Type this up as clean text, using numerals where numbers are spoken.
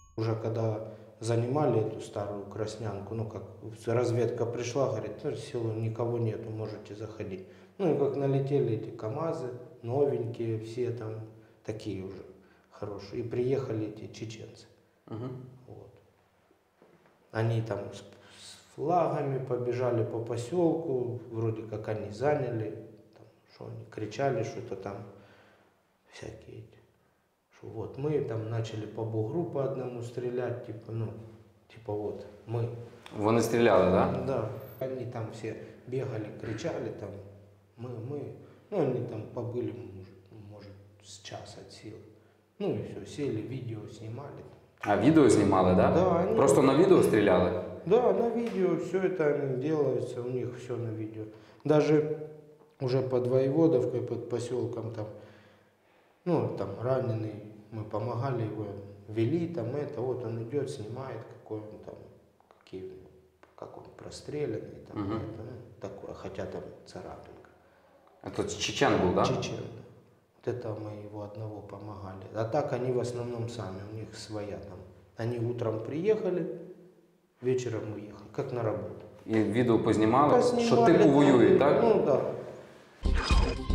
Уже когда занимали эту старую Краснянку, ну как разведка пришла, говорит, ну, село никого нету, можете заходить. Ну и как налетели эти КАМАЗы, новенькие, все там такие уже хорошие. И приехали эти чеченцы. Вот. Они там с флагами побежали по поселку, вроде как они заняли, там, что они кричали, что-то там всякие эти. Что вот мы там начали по бугру по одному стрелять, типа, ну, типа вот мы. Вони стріляли, так? Да. Они там все бегали, кричали там, мы. Ну, они там побыли, может, с час от силы. Ну и все, сели, видео снимали. А відео знімали, так? Да, они... Просто на відео стріляли? Да, на видео все это делается, у них все на видео. Даже уже под Воеводовкой, под поселком там, ну там раненый, мы помогали его, вели там это, вот он идет, снимает, какой он там, как он простреленный, там, это, ну, такое, хотя там царапинка. Это чечен был, да? Чечен, да. Вот это мы его одного помогали. А так они в основном сами, у них своя там. Они утром приехали, вечером уехали, как на работу. І відео познімали, що Познімали, типу воюють, так? Ну да.